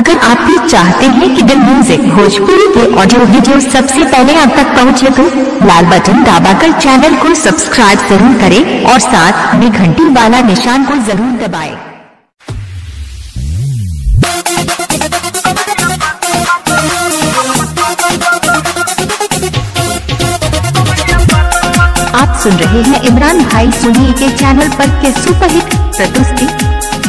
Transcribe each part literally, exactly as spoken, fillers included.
अगर आप भी चाहते हैं कि दिल म्यूजिक भोजपुरी के ऑडियो वीडियो सबसे पहले आप तक पहुंचे तो लाल बटन दबाकर चैनल को सब्सक्राइब जरूर करें और साथ में घंटी वाला निशान को जरूर दबाएं। आप सुन रहे हैं इमरान भाई सोनी के चैनल पर के सुपरहिट प्रस्तुति।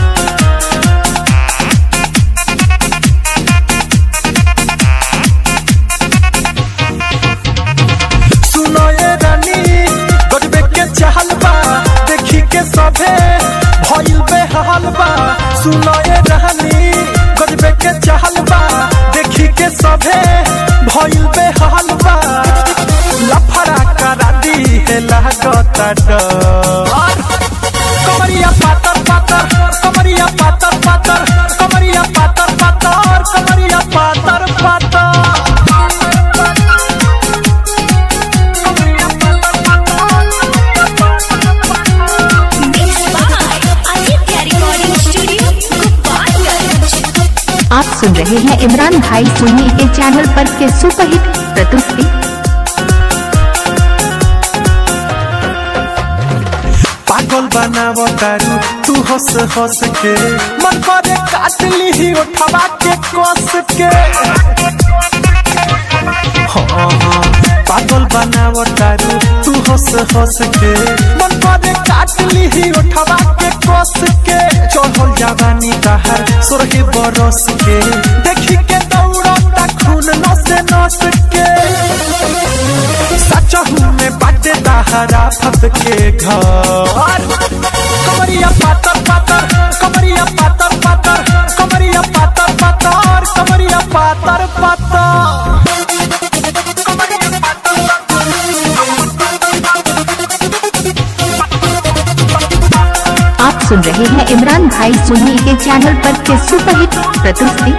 देखी के सभे भइल बेहाल बा, सुनो ये रहनी गजबे के चाहल बा। देखी के सभे भइल बेहाल बा, लफड़ा करा दी है लागता डर। कमरिया पातर पातर, कमरिया पातर पातर, कमरिया पातर पातर, कमरिया पातर पातर। आप सुन रहे हैं इमरान भाई सोनी के चैनल पर के सुपरहिट प्रस्तुति। पागल बनावो तारू तू हंस हंस के, मन करे काट ली उठवा के कस के। हाँ हाँ पागल बनावो तारू तू हंस हंस के, मन करे काट ली उठवा के कस के। चढ़ल जवानी तहार सोरहे बरस के, देखी के दौड़ता खून नस नस के। सचहू में बाटे दहरा फत के घर। कमरिया पातर पातर, कमरिया पातर पातर, कमरिया पातर पातर, कमरिया पातर पातर। आप सुन रहे हैं इमरान भाई सोनी के चैनल पर के सुपरहिट प्रस्तुति।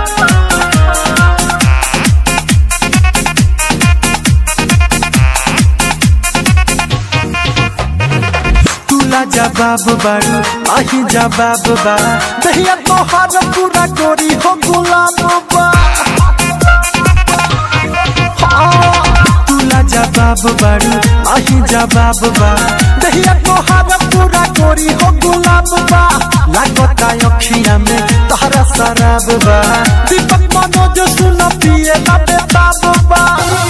जवाब बारू आही जवाब बा, दहिया तोहार पूरा गोरी हो गुलाम बा। तुला जवाब बारू आही जवाब बा, दहिया तोहार पूरा गोरी हो गुलाम बा। लागता अखिया में तहरा शराब बा, दीपक मनोज सुन पिए ना बेताब बा।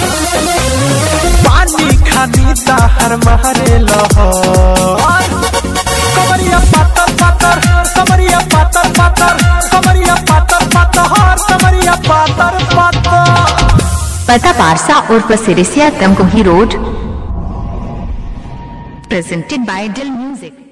पानी खानी तहर मारे लहर। कमरिया पातर पातर, कमरिया पातर पातर, कमरिया पातर पातर, कमरिया पातर पातर। पता पारसा उर्फ Sirisiya Tamkuhi road. Presented by Dil music.